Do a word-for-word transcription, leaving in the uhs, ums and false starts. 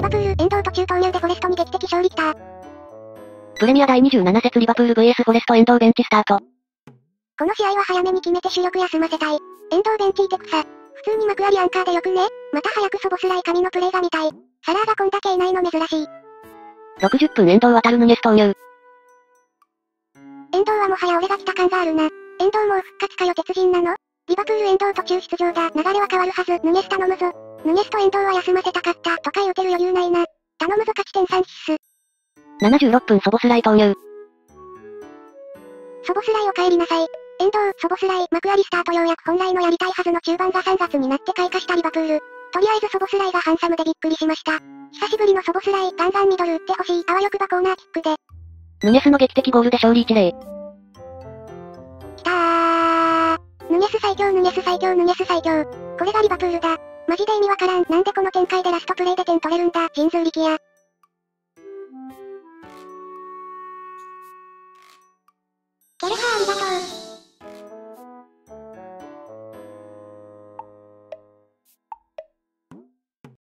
リバプール、遠藤途中投入でフォレストに劇的勝利きた。 プレミアだいにじゅうなな節リバプール ブイエス フォレスト遠藤ベンチスタート。 この試合は早めに決めて主力休ませたい。遠藤ベンチいて草。普通に幕張アンカーでよくね。また早くソボスライ神のプレイが見たい。サラーがこんだけいないの珍しい。 ろくじゅっぷん遠藤渡るヌニェス投入。 遠藤はもはや俺が来た感があるな。遠藤もう復活かよ鉄人なの？リバプール遠藤途中出場だ。流れは変わるはず。ヌニェス頼むぞ。ヌニェスと遠藤は休ませたかった。とか言うてる余裕ないな。頼むぞ勝ち点さん必須。 ななじゅうろっぷんソボスライ投入。 ソボスライお帰りなさい。遠藤、ソボスライ、マクアリスターとようやく本来のやりたいはずの中盤がさんがつになって開花したリバプール。とりあえずソボスライがハンサムでびっくりしました。久しぶりのソボスライ、ガンガンミドル打ってほしい。あわよくばコーナーキックで。 ヌニェスの劇的ゴールで勝利一例。 きたー。ヌニェス最強ヌニェス最強ヌニェス最強。これがリバプールだ。マジで意味わからん。なんでこの展開でラストプレイで点取れるんだ。神通力や。ケルハーありがとう。